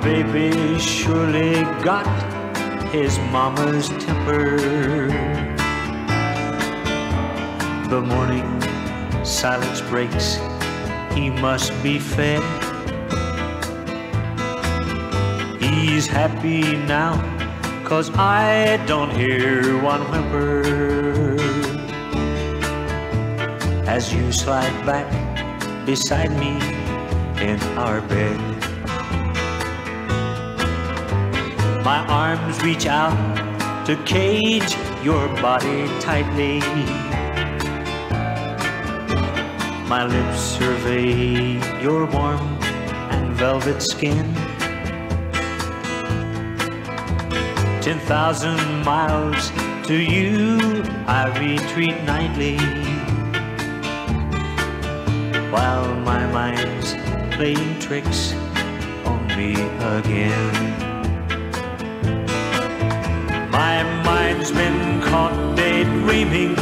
baby surely got his mama's temper. The morning silence breaks, he must be fed. He's happy now, 'cause I don't hear one whimper. As you slide back beside me in our bed, my arms reach out to cage your body tightly. My lips survey your warm and velvet skin. 10,000 miles to you I retreat nightly, while my mind's playing tricks on me again. My mind's been caught daydreaming,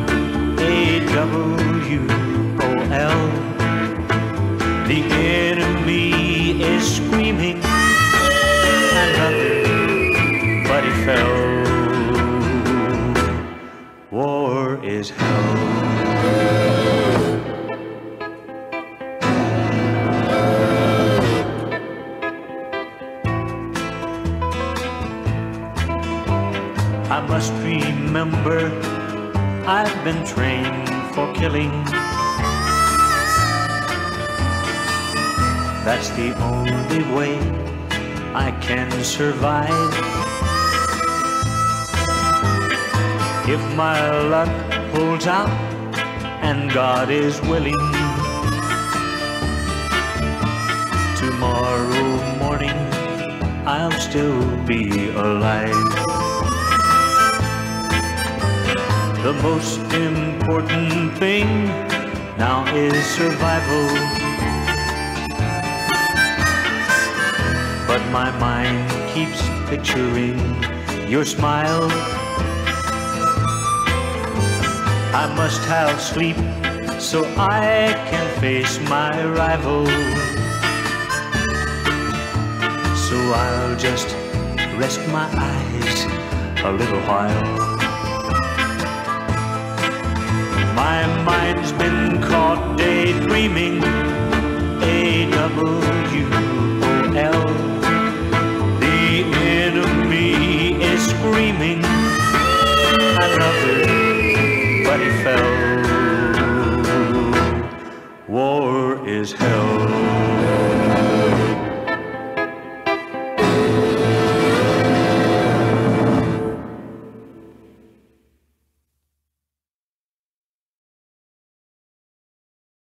AWOL. The enemy is screaming, another buddy fell. War is hell. I must remember I've been trained for killing. That's the only way I can survive. If my luck holds out and God is willing, tomorrow morning I'll still be alive. The most important thing now is survival, but my mind keeps picturing your smile. I must have sleep so I can face my rival. So I'll just rest my eyes a little while. My mind's been caught daydreaming, AWOL. The enemy is screaming, another buddy fell.